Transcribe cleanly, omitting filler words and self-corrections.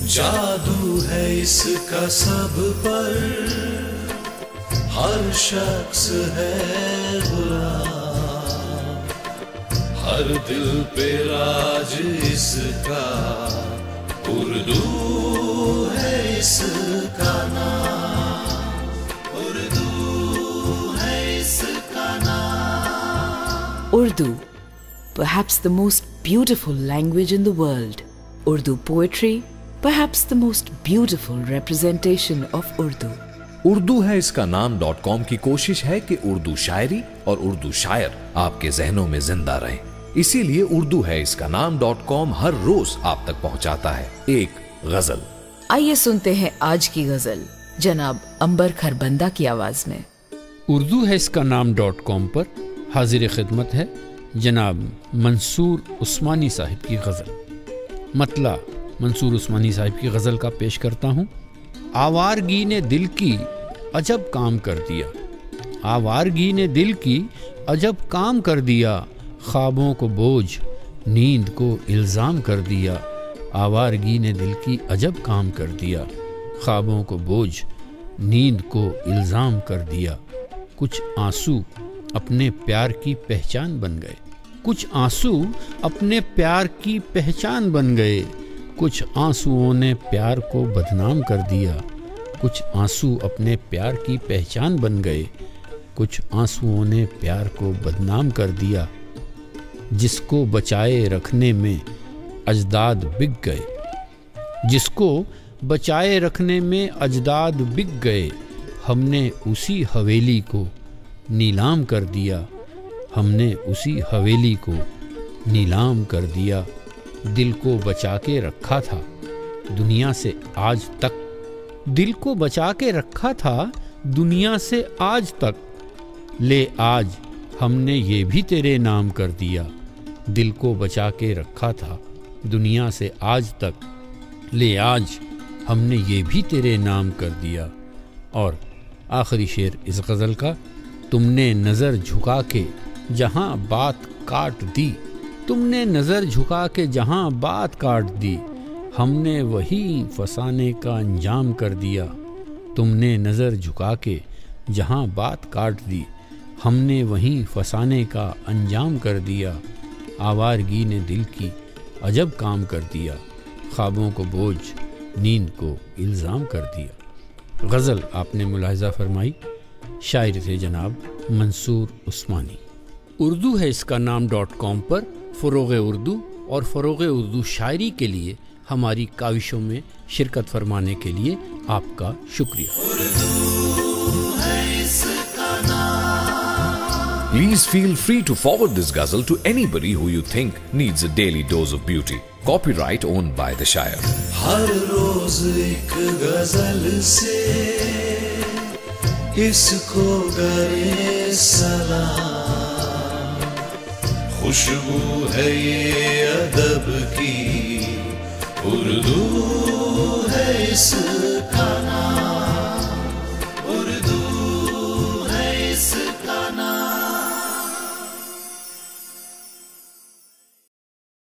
جادو ہے اس کا سب پر، ہر شخص ہے غلام، ہر دل پہ راج اس کا، اردو ہے اس کا نام، اردو ہے اس کا نام۔ Urdu, perhaps the most beautiful language in the world. Urdu poetry, perhaps the most beautiful representation of Urdu. Urdu ہے اس کا نام .com کی کوشش ہے کہ اردو شاعری اور اردو شاعر آپ کے ذہنوں میں زندہ رہیں، اسی لیے اردو ہے اس کا نام .com ہر روز آپ تک پہنچاتا ہے ایک غزل۔ آئیے سنتے ہیں آج کی غزل جناب عنبر کھربندہ کی آواز میں۔ اردو ہے اس کا نام .com پر حاضر خدمت ہے جناب منصور عثمانی صاحب کی غزل۔ مطلع منصور عثمانی صاحب کی غزل کا پیش کرتا ہوں۔ آوارگی نے دل کی عجب کام کر دیا، آوارگی نے دل کی عجب کام کر دیا، خوابوں کو بوجھ نیند کو الزام کر دیا، آوارگی نے دل کی عجب کام کر دیا، خوابوں کو بوجھ نیند کو الزام کر دیا، کچھ آنسو اپنے پیار کی پہچان بن گئے، کچھ آنسو اپنے پیار کی پہچان بن گئے، کچھ آنسوؤں نے پیار کو بدنام کر دیا، کچھ آنسو اپنے پیار کی پہچان بن گئے، کچھ آنسوؤں نے پیار کو بدنام کر دیا، جس کو بچائے رکھنے میں اجداد بک گئے، جس کو بچائے رکھنے میں اجداد بک گئے، ہم نے اسی حویلی کو نیلام کر دیا، ہم نے اسی حویلی کو نیلام کر دیا، دل کو بچا کے رکھا تھا دنیا سے آج تک، دل کو بچا کے رکھا تھا دنیا سے آج تک، لے آج ہم نے یہ بھی تیرے نام کر دیا، دل کو بچا کے رکھا تھا دنیا سے آج تک، لے آج ہم نے یہ بھی تیرے نام کر دیا۔ اور آخری شعر اس غزل کا، تم نے نظر جھکا کے جہاں بات کاٹ دی، تم نے نظر جھکا کے جہاں بات کاٹ دی، ہم نے وہی فسانے کا انجام کر دیا، تم نے نظر جھکا کے جہاں بات کاٹ دی، ہم نے وہیں فسانے کا انجام کر دیا، آوارگی نے دل کی عجب کام کر دیا، خوابوں کو بوجھ نیند کو الزام کر دیا۔ غزل آپ نے ملاحظہ فرمائی، شاعر تھے جناب منصور عثمانی۔ اردو ہے اس کا نام .com پر فروغ اردو اور فروغ اردو شاعری کے لیے ہماری کاوشوں میں شرکت فرمانے کے لیے آپ کا شکریہ۔ Please feel free to forward this ghazal to anybody who you think needs a daily dose of beauty. Copyright owned by the Shire. ہر روز ایک غزل سے اس کو کرے سلام، خوشبو ہے یہ ادب کی، اردو ہے اس